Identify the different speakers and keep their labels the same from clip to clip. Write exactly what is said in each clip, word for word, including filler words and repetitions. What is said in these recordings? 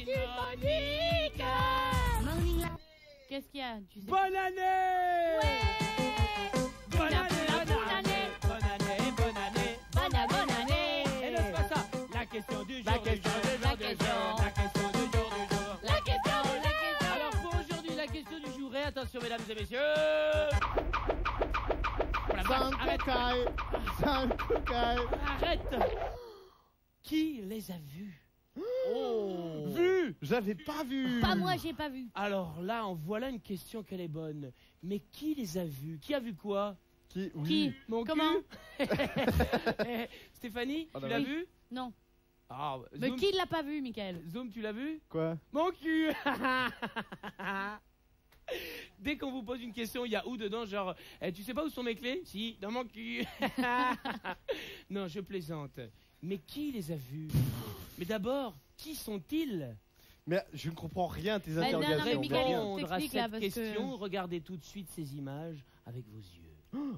Speaker 1: Monique. Morning. Qu'est-ce qu'il y a? Tu sais...
Speaker 2: Bonne année.
Speaker 1: Ouais.
Speaker 2: Bonne année, bonne année, bonne année, bonne année,
Speaker 1: bonne année, bonne année.
Speaker 2: Et n'est-ce pas ça? La question du jour,
Speaker 1: la question du jour,
Speaker 2: la question, la question du jour, du jour.
Speaker 1: La question, la question.
Speaker 2: Alors pour aujourd'hui, la question du jour est, attention mesdames et messieurs.
Speaker 3: Cinq cocailles, cinq cocailles.
Speaker 2: Arrête. Qui les a vus?
Speaker 3: Oh. Vu? J'avais pas vu.
Speaker 1: Pas moi, j'ai pas vu.
Speaker 2: Alors là, en voilà une question qu'elle est bonne. Mais qui les a vus? Qui a vu quoi?
Speaker 3: Qui? Oui.
Speaker 1: Qui?
Speaker 2: Mon
Speaker 1: Comment?
Speaker 2: cul. Stéphanie,
Speaker 3: oh,
Speaker 2: tu l'as
Speaker 1: oui.
Speaker 2: vu?
Speaker 1: Non.
Speaker 2: Ah,
Speaker 1: Mais
Speaker 2: Zoom,
Speaker 1: qui l'a pas vu, Michael?
Speaker 2: Zoom, tu l'as vu?
Speaker 3: Quoi?
Speaker 2: Mon cul. Dès qu'on vous pose une question, il y a où dedans? Genre, eh, tu sais pas où sont mes clés? Si, dans mon cul. Non, je plaisante. Mais qui les a vus? Mais d'abord, qui sont-ils?
Speaker 3: Mais je ne comprends rien à tes
Speaker 1: Bah, non, non,
Speaker 3: interrogations.
Speaker 1: mais Michael, il faut
Speaker 2: Répondre à
Speaker 1: t'explique,
Speaker 2: cette
Speaker 1: là, parce
Speaker 2: question,
Speaker 1: que...
Speaker 2: regardez tout de suite ces images avec vos yeux.
Speaker 3: Oh.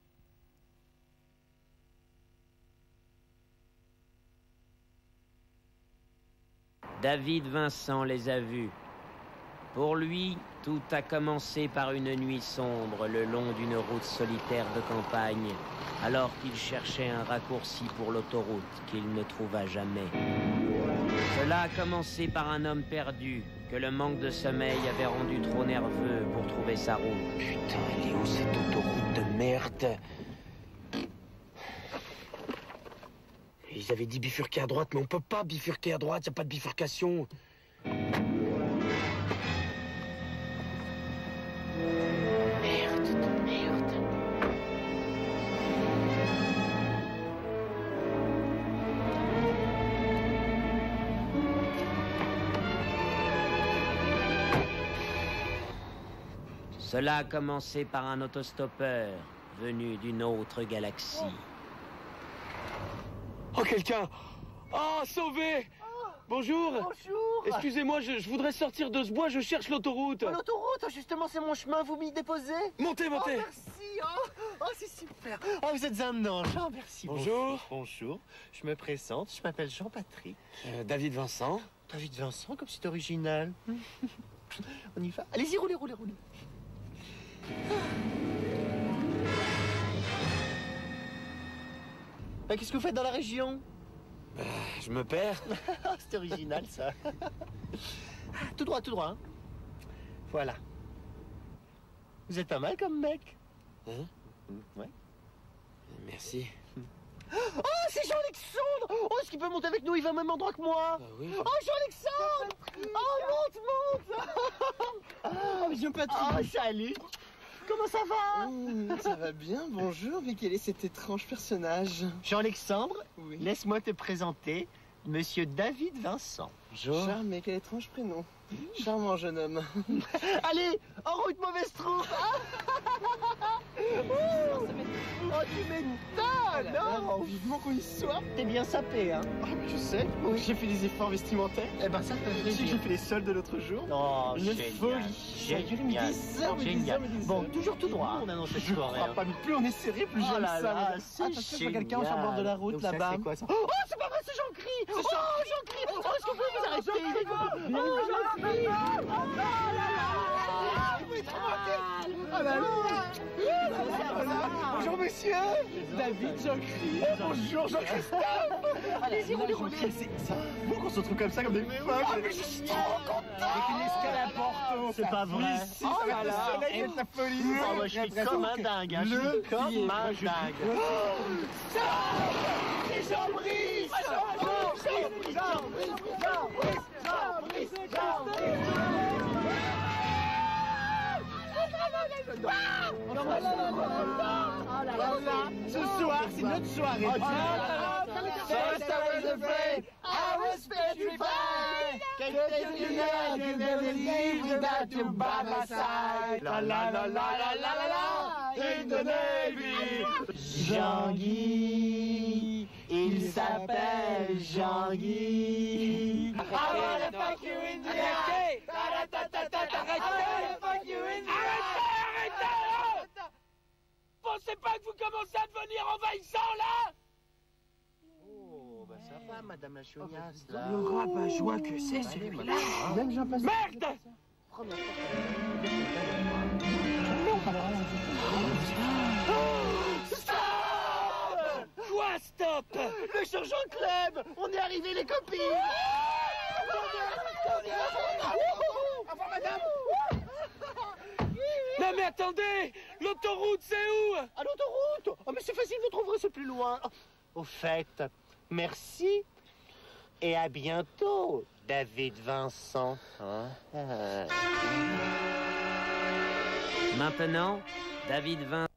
Speaker 4: David Vincent les a vus. Pour lui, tout a commencé par une nuit sombre le long d'une route solitaire de campagne, alors qu'il cherchait un raccourci pour l'autoroute qu'il ne trouva jamais. Cela a commencé par un homme perdu, que le manque de sommeil avait rendu trop nerveux pour trouver sa route.
Speaker 5: Putain, elle est où cette autoroute de merde? Ils avaient dit bifurquer à droite, mais on peut pas bifurquer à droite, y a pas de bifurcation. Merde de merde.
Speaker 4: Cela a commencé par un autostoppeur venu d'une autre galaxie.
Speaker 5: Oh, quelqu'un! Ah, sauvé! Bonjour!
Speaker 6: Bonjour!
Speaker 5: Excusez-moi, je, je voudrais sortir de ce bois, je cherche l'autoroute.
Speaker 6: Oh, l'autoroute, justement, c'est mon chemin, vous m'y déposez?
Speaker 5: Montez, montez!
Speaker 6: Oh, merci! Oh, oh c'est super! Oh, vous êtes un ange, oh, merci.
Speaker 5: Bonjour.
Speaker 6: Bonjour, je me présente, je m'appelle Jean-Patrick.
Speaker 5: Euh, David Vincent.
Speaker 6: David Vincent, comme c'est original. On y va? Allez-y, roulez, roulez, roulez. Bah, qu'est-ce que vous faites dans la région?
Speaker 5: Euh, je me perds.
Speaker 6: C'est original, ça. Tout droit, tout droit. Hein. Voilà. Vous êtes pas mal comme mec.
Speaker 5: Hein?
Speaker 6: Ouais.
Speaker 5: Merci.
Speaker 6: Oh, c'est Jean-Alexandre! Oh, est-ce qu'il peut monter avec nous? Il va au même endroit que moi.
Speaker 5: Bah oui.
Speaker 6: Oh, Jean-Alexandre! Oh, monte, monte! Oh, Jean-Patrick! Oh, salut! Comment ça va?
Speaker 7: Mmh, ça va bien, bonjour, mais quel est cet étrange personnage?
Speaker 6: Jean-Alexandre,
Speaker 7: Oui.
Speaker 6: laisse-moi te présenter Monsieur David Vincent.
Speaker 5: Bonjour.
Speaker 7: Charme, mais quel étrange prénom. Charmant jeune homme.
Speaker 6: Allez, en route, mauvaise troupe! Oh, tu m'étonnes! Non!
Speaker 7: Vivement qu'on y soit.
Speaker 6: T'es bien sapé, hein?
Speaker 7: Ah, mais je sais, j'ai fait des efforts vestimentaires.
Speaker 6: Eh ben, ça fait
Speaker 7: Tu sais que j'ai
Speaker 6: plaisir.
Speaker 7: fait les soldes de l'autre jour.
Speaker 6: Oh,
Speaker 7: Une
Speaker 6: génial.
Speaker 7: folie. Ça a duré mais
Speaker 6: Génial.
Speaker 7: des heures, mais des
Speaker 6: Génial.
Speaker 7: heures, mais des
Speaker 6: Bon,
Speaker 7: heures.
Speaker 6: toujours tout droit, on annonce cette
Speaker 7: Je
Speaker 6: soirée.
Speaker 7: crois
Speaker 6: hein.
Speaker 7: pas, mais plus on est serré, plus
Speaker 6: Oh
Speaker 7: j'aime
Speaker 6: là
Speaker 7: ça.
Speaker 6: là,
Speaker 7: mais-
Speaker 6: c'est
Speaker 7: Attention, je vois quelqu'un sur le bord de la route,
Speaker 6: Donc ça,
Speaker 7: là-bas.
Speaker 6: c'est quoi, ça?
Speaker 7: Oh, c'est pas vrai, c'est Jean-Cri. Oh, Jean-Cri. Oh, est-ce qu'on peut vous arrêter? Oh, Jean-Cri. Oh là là. Vous êtes remonté. Ah bah oui. Bonjour, monsieur. David, Jean-Cri. Bonjour, Jean-Christophe. Allez-y, roulez, roulez. C'est vous qu'on se retrouve comme ça, comme des femmes. Ah, mais je suis trop content. Avec une escale à Porto.
Speaker 6: C'est pas vrai.
Speaker 7: Oui, oh là là. Le soleil et la folie.
Speaker 6: Oh, moi, je suis comme un dingue, hein. Je suis comme un dingue.
Speaker 7: C'est Jean-Brice. Jean-Brice. Jean-Brice. Jean-Brice. Jean-Brice. Ce soir, c'est notre soirée. First I was afraid, I was petrified. Can't take you now, you never leave without you by my side. La la la la la la la la, in the Navy. Jean-Guy, il s'appelle Jean-Guy. I wanna fuck you in the eye. I wanna fuck you in the eye.
Speaker 2: Pensez pas que vous commencez à devenir envahissant là?
Speaker 6: Oh, bah Ça va, madame la chouinasse, là.
Speaker 5: Le rabat-joie que c'est, celui-là.
Speaker 6: Merde!
Speaker 5: Quoi, stop?
Speaker 6: Le sergent Clem! On est arrivé, les copines!
Speaker 5: Au revoir, madame.
Speaker 2: Non mais attendez, l'autoroute c'est où?
Speaker 6: À l'autoroute! Oh, mais c'est facile, vous trouverez, c'est plus loin. Au fait, merci et à bientôt, David Vincent. Hein?
Speaker 4: Maintenant, David Vincent.